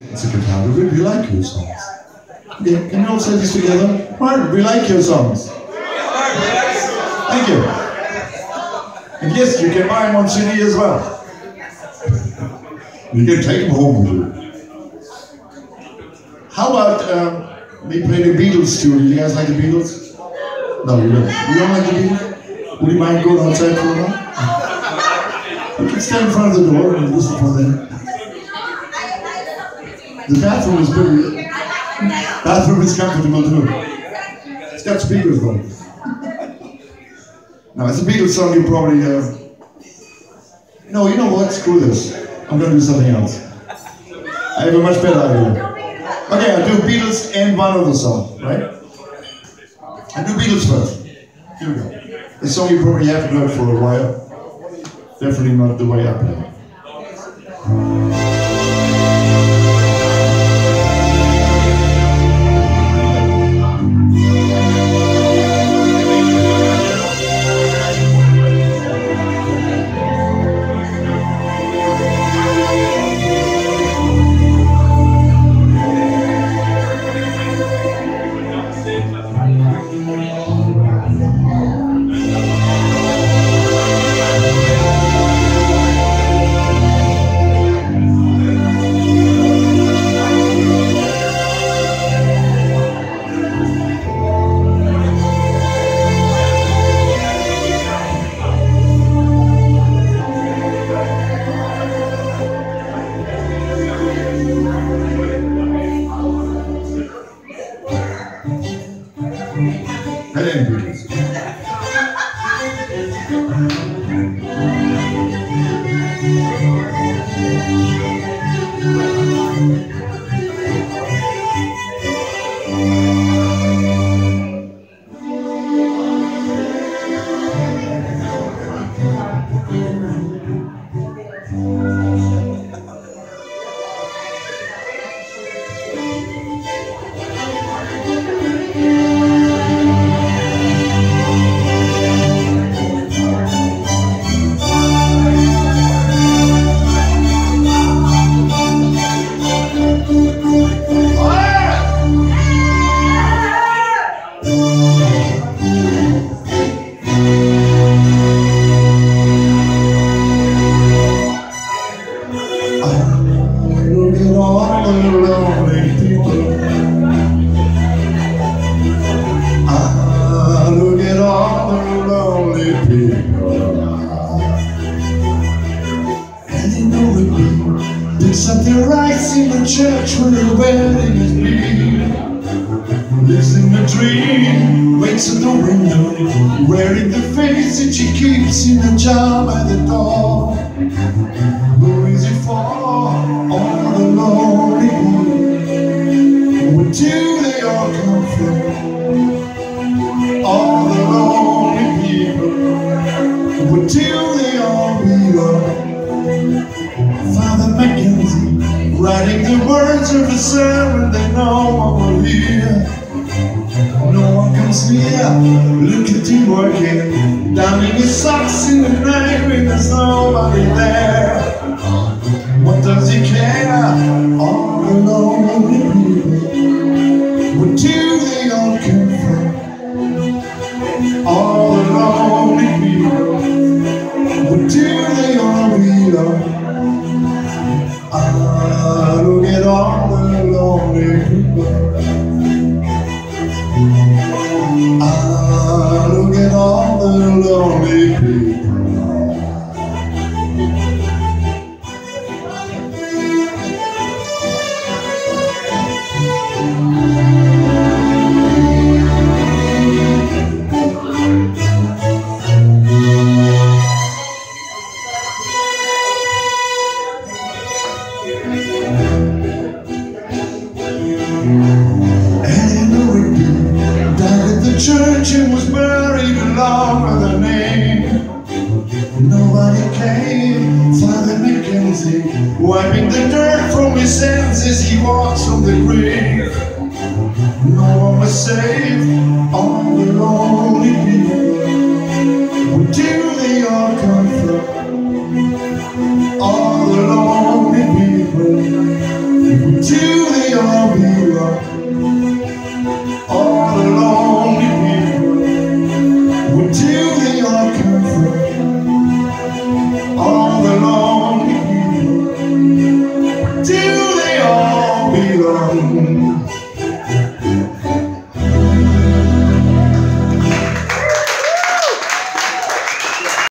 It's a guitar. We really like your songs. Okay, can you all say this together? Martin, we like your songs. Thank you. And yes, you can buy them on CD as well. You can take them home with you. How about we play the Beatles too? You guys like the Beatles? No, you don't. You don't like the Beatles? Would you mind going outside for a while? You can stand in front of the door and listen for them. The bathroom is pretty. Bathroom is comfortable too. It's got speakers though. Now, it's a Beatles song you probably No, you know what? Screw this. I'm gonna do something else. I have a much better idea. Okay, I'll do Beatles and one other song, right? I'll do Beatles first. Here we go. A song you probably haven't heard for a while. Definitely not the way I play it. Something right in the church where the wedding is being. Lives in a dream, waits at the window, wearing the face that she keeps in a jar by the door. Who is it for? All the lonely people. Where do they all come from? All the lonely people. Where do they all belong? Father Mackenzie, writing the words of a sermon that no one will hear. No one comes near, look at him working, downing his socks in the night when there's nobody there. What does he care? All the lonely people. Where do they all come from? All the lonely people. Where do they all belong? Look at all the lonely people. Look at all the lonely people. Church and was buried along with her name. Nobody came. Father Mackenzie, wiping the dirt from his hands as he walks from the grave. No one was saved. All the lonely people. Where do they all come from? All the lonely people. to